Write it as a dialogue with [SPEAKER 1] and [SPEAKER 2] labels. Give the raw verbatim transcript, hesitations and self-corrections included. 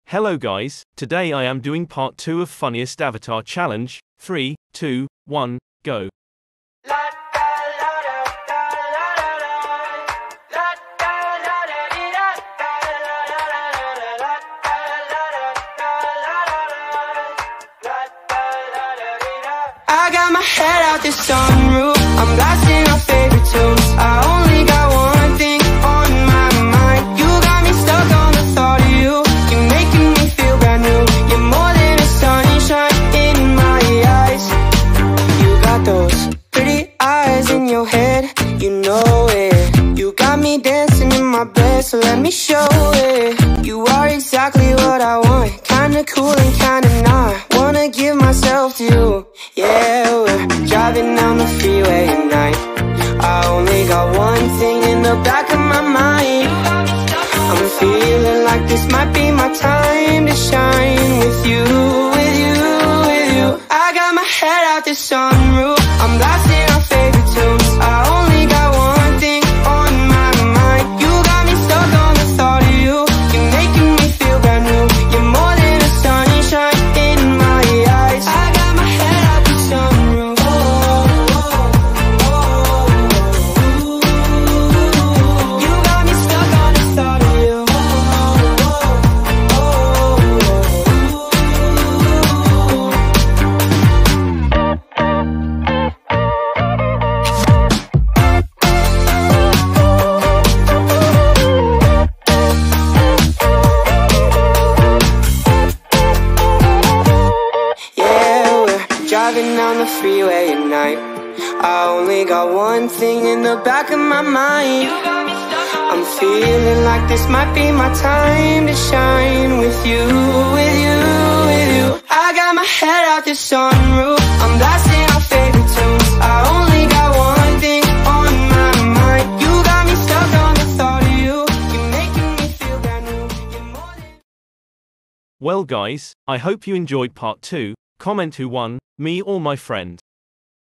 [SPEAKER 1] Hello guys, today I am doing part two of Funniest Avatar Challenge. three, two, one, go.
[SPEAKER 2] I got my head out the sunroof, I'm blasting our favorite tunes. I only got one thing on my mind. You got me stuck on the thought of you. You're making me feel brand new. You're more than a sunshine in my eyes. You got those pretty eyes in your head, you know it. You got me dancing in my bed, so let me show it. You are exactly what I want, kinda cool and kinda not. Wanna give myself to you. Yeah, we're driving down the freeway at night. I only got one thing in the back of my mind. I'm feeling like this might be my time to shine. With you, with you, with you. I got my head out the sunroof, I'm blasting our favorite tunes. I only got one thing on my mind. You got me stuck on the thought of you. You're making me feel brand new. You're more than a sunshine in my eyes. I got my head out the sunroof. Oh, oh, oh, oh. You got me stuck on the thought of you. Oh, oh, driving down the freeway at night. I only got one thing in the back of my mind. I'm feeling like this might be my time to shine. With you, with you, with you. I got my head out the sunroof, I'm blasting our favorite tunes. I only got one thing on my mind. You got me stuck on the thought of you. You're making me feel brand new. You're more than...
[SPEAKER 1] Well guys, I hope you enjoyed part two. Comment who won, me or my friend.